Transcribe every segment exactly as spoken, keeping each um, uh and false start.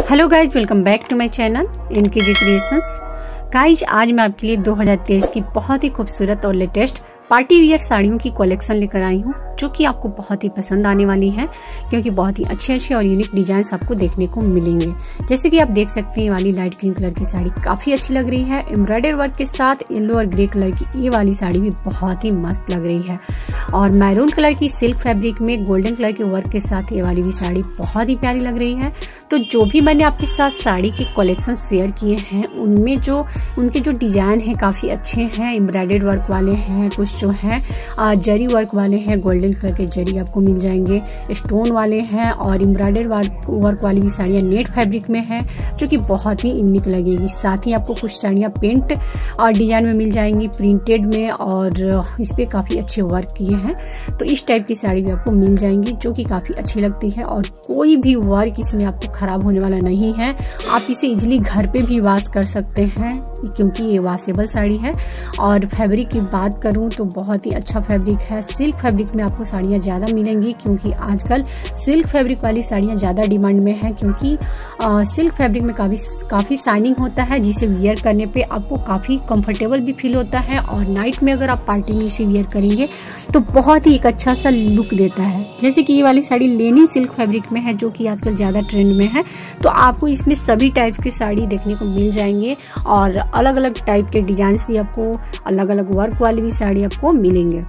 Hello guys, welcome back to my channel NKG creations. Guys, आज मैं आपके लिए दो हज़ार तेईस की बहुत ही खूबसूरत और लेटेस्ट पार्टी वियर साड़ियों की कलेक्शन लेकर आई हूँ, जो कि आपको बहुत ही पसंद आने वाली है, क्योंकि बहुत ही अच्छे अच्छे और यूनिक डिजाइन्स आपको देखने को मिलेंगे। जैसे कि आप देख सकते हैं, ये वाली लाइट ग्रीन कलर की साड़ी काफ़ी अच्छी लग रही है। एम्ब्रॉयडर वर्क के साथ येलो और ग्रे कलर की ये वाली साड़ी भी बहुत ही मस्त लग रही है। और मैरून कलर की सिल्क फैब्रिक में गोल्डन कलर के वर्क के साथ ये वाली भी साड़ी बहुत ही प्यारी लग रही है। तो जो भी मैंने आपके साथ साड़ी के कलेक्शन शेयर किए हैं, उनमें जो उनके जो डिज़ाइन हैं काफ़ी अच्छे हैं। एम्ब्रॉयडर्ड वर्क वाले हैं, कुछ जो हैं जरी वर्क वाले हैं, गोल्डन कलर के जरी आपको मिल जाएंगे, स्टोन वाले हैं, और एम्ब्रॉयडर्ड वर्क वाली भी साड़ियाँ नेट फैब्रिक में है, जो कि बहुत ही यूनिक लगेगी। साथ ही आपको कुछ साड़ियाँ पेंट और डिजाइन में मिल जाएंगी, प्रिंटेड में, और इस पर काफ़ी अच्छे वर्क किए हैं। तो इस टाइप की साड़ी भी आपको मिल जाएंगी, जो कि काफ़ी अच्छी लगती है, और कोई भी वर्क इसमें आपको ख़राब होने वाला नहीं है। आप इसे इजीली घर पे भी वॉश कर सकते हैं, क्योंकि ये वॉशेबल साड़ी है। और फैब्रिक की बात करूं तो बहुत ही अच्छा फैब्रिक है। सिल्क फैब्रिक में आपको साड़ियाँ ज़्यादा मिलेंगी, क्योंकि आजकल सिल्क फैब्रिक वाली साड़ियाँ ज़्यादा डिमांड में है, क्योंकि आ, सिल्क फैब्रिक में काफ़ी काफ़ी शाइनिंग होता है, जिसे वियर करने पे आपको काफ़ी कंफर्टेबल भी फील होता है। और नाइट में अगर आप पार्टी में इसे वियर करेंगे तो बहुत ही एक अच्छा सा लुक देता है। जैसे कि ये वाली साड़ी लेनिन सिल्क फैब्रिक में है, जो कि आजकल ज़्यादा ट्रेंड में है। तो आपको इसमें सभी टाइप की साड़ी देखने को मिल जाएंगे, और अलग अलग टाइप के डिजाइन्स भी आपको, अलग अलग वर्क वाली भी साड़ी आपको मिलेंगे।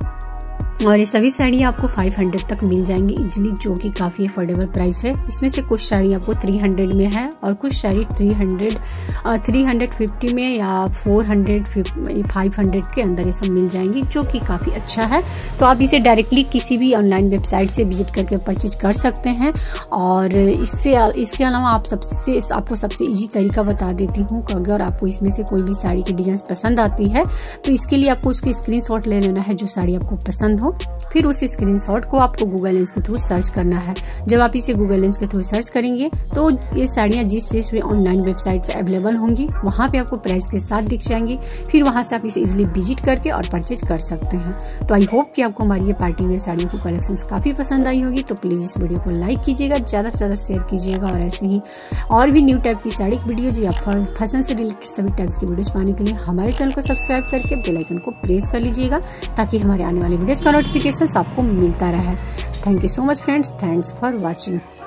और ये सभी साड़ी आपको पाँच सौ तक मिल जाएंगी इजीली, जो कि काफ़ी अफोर्डेबल प्राइस है। इसमें से कुछ साड़ी आपको तीन सौ में है, और कुछ साड़ी तीन सौ, तीन सौ पचास में या चार सौ, पाँच सौ के अंदर ये सब मिल जाएंगी, जो कि काफ़ी अच्छा है। तो आप इसे डायरेक्टली किसी भी ऑनलाइन वेबसाइट से विजिट करके परचेज कर सकते हैं। और इससे इसके अलावा आप सबसे आपको सबसे ईजी तरीका बता देती हूँ कि अगर आपको इसमें से कोई भी साड़ी की डिज़ाइन पसंद आती है, तो इसके लिए आपको उसकी स्क्रीनशॉट ले लेना है, जो साड़ी आपको पसंद हो। फिर उस स्क्रीनशॉट को आपको गूगल लेंस के थ्रू सर्च करना है। जब आप इसे गूगल लेंस के थ्रू सर्च करेंगे, तो ये साड़ियाँ जिस जिस भी ऑनलाइन वेबसाइट पे अवेलेबल होंगी, वहाँ पे आपको प्राइस के साथ दिख जाएंगी। फिर वहाँ से आप इसे इजीली विजिट करके और परचेज कर सकते हैं। तो आई होप कि आपको हमारी ये पार्टी वेयर साड़ियों की कलेक्शंस काफ़ी पसंद आई होगी। तो प्लीज़ इस वीडियो को लाइक कीजिएगा, ज़्यादा से ज़्यादा शेयर कीजिएगा, और ऐसे ही और भी न्यू टाइप की साड़ी की वीडियोज या फैशन से रिलेटेड सभी टाइप्स की वीडियोज पाने के लिए हमारे चैनल को सब्सक्राइब करके बेल आइकन को प्रेस कर लीजिएगा, ताकि हमारे आने वाली वीडियोज का नोटिफिकेशन आपको मिलता रहे। Thank you so much friends, thanks for watching.